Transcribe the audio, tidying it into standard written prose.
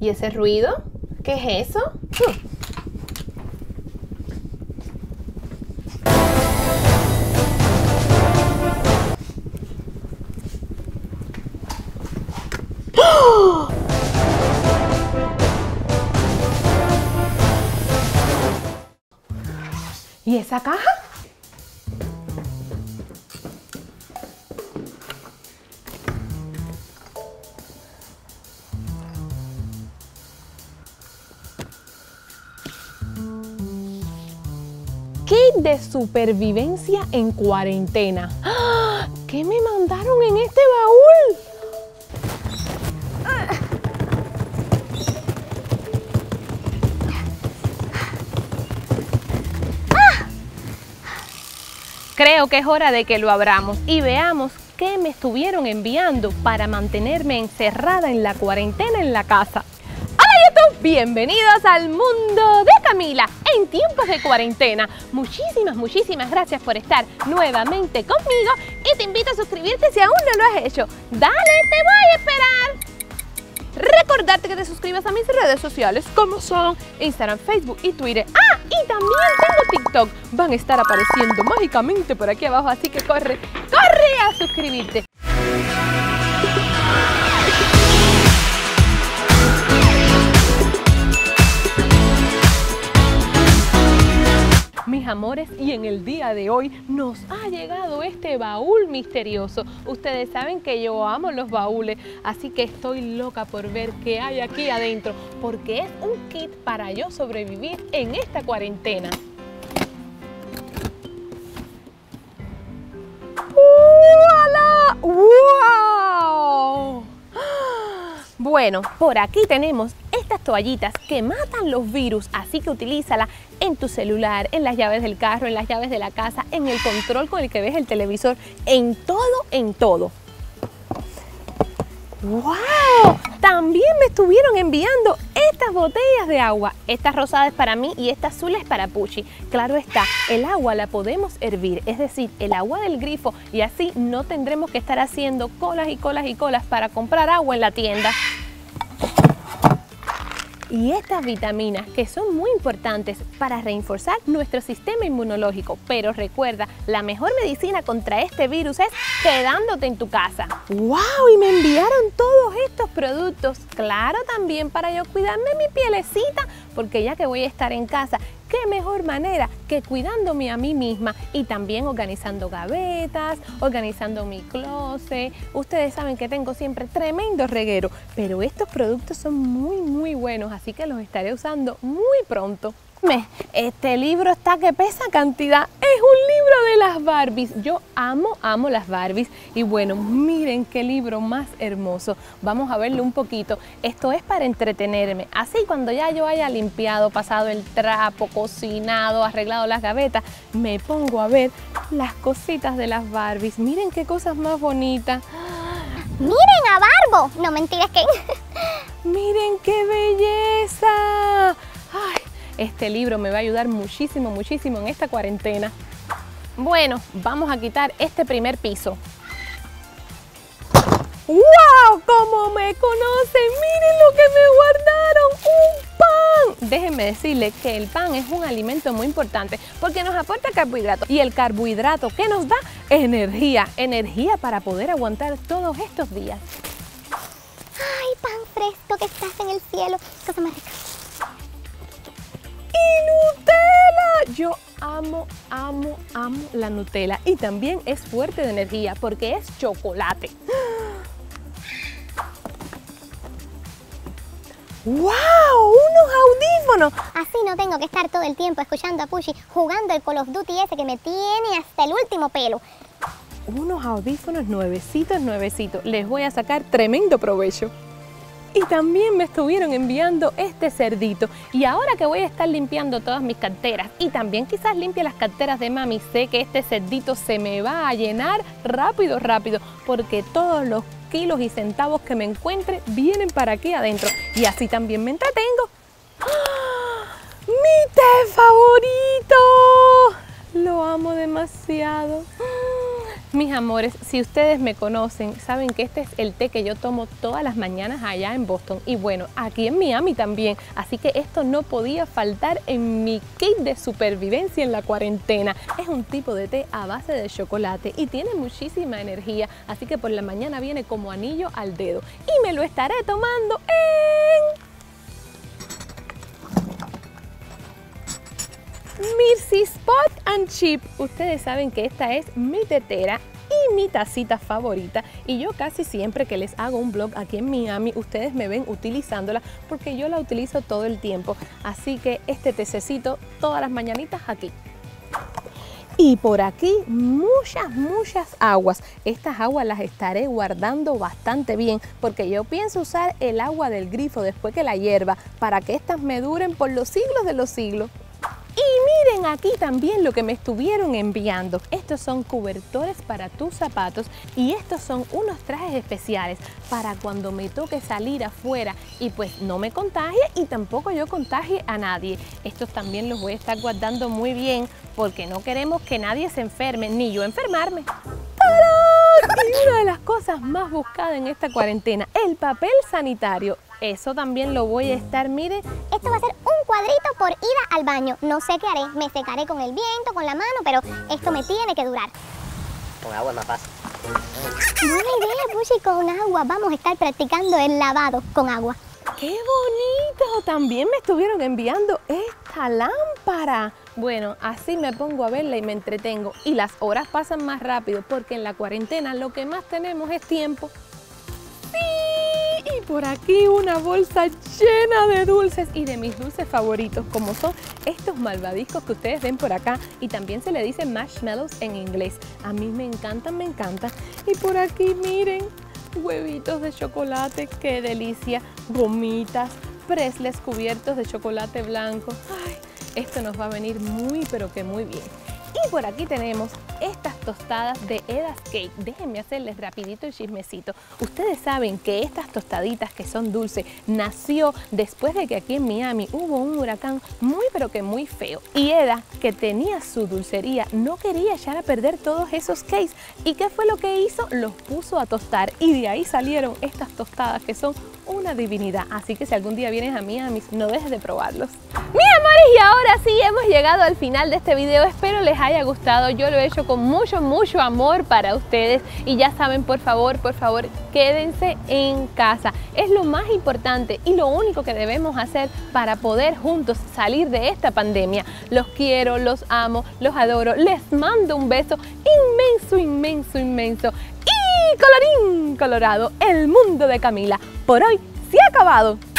¿Y ese ruido? ¿Qué es eso? ¡Oh! ¿Y esa caja? Kit de supervivencia en cuarentena. ¡Ah! ¿Qué me mandaron en este baúl? Creo que es hora de que lo abramos y veamos qué me estuvieron enviando para mantenerme encerrada en la cuarentena en la casa. ¡Hola YouTube! Bienvenidos al mundo de Camila en tiempos de cuarentena. Muchísimas gracias por estar nuevamente conmigo y te invito a suscribirte si aún no lo has hecho. ¡Dale, te voy a esperar! Recordarte que te suscribas a mis redes sociales como son Instagram, Facebook y Twitter. ¡Ah! Y también tengo TikTok. Van a estar apareciendo mágicamente por aquí abajo, así que corre a suscribirte. Mis amores, y en el día de hoy nos ha llegado este baúl misterioso. Ustedes saben que yo amo los baúles, así que estoy loca por ver qué hay aquí adentro, porque es un kit para yo sobrevivir en esta cuarentena. ¡Uala! ¡Wow! Bueno, por aquí tenemos estas toallitas que matan los virus, así que utilízala en tu celular, en las llaves del carro, en las llaves de la casa, en el control con el que ves el televisor, en todo. ¡Wow! También me estuvieron enviando estas botellas de agua. Estas rosadas para mí y esta azul es para Puchi. Claro está, el agua la podemos hervir, es decir, el agua del grifo, y así no tendremos que estar haciendo colas para comprar agua en la tienda. Y estas vitaminas que son muy importantes para reforzar nuestro sistema inmunológico. Pero recuerda, la mejor medicina contra este virus es quedándote en tu casa. ¡Wow! Y me enviaron todos estos productos. Claro, también para yo cuidarme mi pielecita, porque ya que voy a estar en casa, qué mejor manera que cuidándome a mí misma y también organizando gavetas, organizando mi closet. Ustedes saben que tengo siempre tremendo reguero, pero estos productos son muy buenos, así que los estaré usando muy pronto. Este libro está que pesa cantidad. Es un libro de las Barbies. Yo amo las Barbies. Y bueno, miren qué libro más hermoso. Vamos a verlo un poquito. Esto es para entretenerme. Así cuando ya yo haya limpiado, pasado el trapo, cocinado, arreglado las gavetas, me pongo a ver las cositas de las Barbies. Miren qué cosas más bonitas. ¡Miren a Barbo! No, mentiras que... ¡Miren qué belleza! ¡Ay! Este libro me va a ayudar muchísimo en esta cuarentena. Bueno, vamos a quitar este primer piso. ¡Wow! ¡Cómo me conocen! ¡Miren lo que me guardaron! ¡Un pan! Déjenme decirles que el pan es un alimento muy importante porque nos aporta carbohidratos. Y el carbohidrato, ¿qué nos da? Energía. Energía para poder aguantar todos estos días. ¡Ay, pan fresco que estás en el cielo! Cosa más rica. ¡Y Nutella! Yo amo la Nutella. Y también es fuerte de energía porque es chocolate. ¡Wow! ¡Unos audífonos! Así no tengo que estar todo el tiempo escuchando a Puchi jugando el Call of Duty ese que me tiene hasta el último pelo. Unos audífonos nuevecitos. Les voy a sacar tremendo provecho. Y también me estuvieron enviando este cerdito. Y ahora que voy a estar limpiando todas mis carteras y también quizás limpie las carteras de mami, sé que este cerdito se me va a llenar rápido porque todos los kilos y centavos que me encuentre vienen para aquí adentro. Y así también me entretengo. ¡Ah! ¡Mi té favorito! Lo amo demasiado. Mis amores, si ustedes me conocen, saben que este es el té que yo tomo todas las mañanas allá en Boston y bueno, aquí en Miami también, así que esto no podía faltar en mi kit de supervivencia en la cuarentena. Es un tipo de té a base de chocolate y tiene muchísima energía, así que por la mañana viene como anillo al dedo y me lo estaré tomando Mirsi Spot and Chip. Ustedes saben que esta es mi tetera y mi tacita favorita y yo casi siempre que les hago un vlog aquí en Miami ustedes me ven utilizándola porque yo la utilizo todo el tiempo, así que este tececito todas las mañanitas aquí. Y por aquí muchas aguas. Estas aguas las estaré guardando bastante bien porque yo pienso usar el agua del grifo después que la hierva para que estas me duren por los siglos de los siglos. Y miren aquí también lo que me estuvieron enviando. Estos son cobertores para tus zapatos y estos son unos trajes especiales para cuando me toque salir afuera y pues no me contagie y tampoco yo contagie a nadie. Estos también los voy a estar guardando muy bien porque no queremos que nadie se enferme, ni yo enfermarme. ¡Tarán! Y una de las cosas más buscadas en esta cuarentena, el papel sanitario. Eso también lo voy a estar, miren. Esto va a ser un cuadrito por ida al baño. No sé qué haré, me secaré con el viento, con la mano, pero esto me tiene que durar. Con agua es más fácil. Buena idea, Pushi, con agua. Vamos a estar practicando el lavado con agua. ¡Qué bonito! También me estuvieron enviando esta lámpara. Bueno, así me pongo a verla y me entretengo. Y las horas pasan más rápido porque en la cuarentena lo que más tenemos es tiempo. ¡Sí! Y por aquí una bolsa llena de dulces y de mis dulces favoritos, como son estos malvadiscos que ustedes ven por acá y también se le dice marshmallows en inglés. A mí me encantan. Y por aquí miren, huevitos de chocolate, qué delicia, gomitas, Pringles cubiertos de chocolate blanco. Ay, esto nos va a venir muy pero que muy bien. Y por aquí tenemos estas tostadas de Eda's Cake. Déjenme hacerles rapidito el chismecito. Ustedes saben que estas tostaditas que son dulces nació después de que aquí en Miami hubo un huracán muy pero que muy feo. Y Eda, que tenía su dulcería, no quería echar a perder todos esos cakes. ¿Y qué fue lo que hizo? Los puso a tostar y de ahí salieron estas tostadas que son una divinidad. Así que si algún día vienes a Miami, no dejes de probarlos. Mis amores, y ahora sí hemos llegado al final de este video. Espero les haya gustado. Yo lo he hecho con mucho amor para ustedes y ya saben, por favor, quédense en casa. Es lo más importante y lo único que debemos hacer para poder juntos salir de esta pandemia. Los quiero, los amo, los adoro. Les mando un beso inmenso. Y colorín colorado, el mundo de Camila por hoy se ha acabado.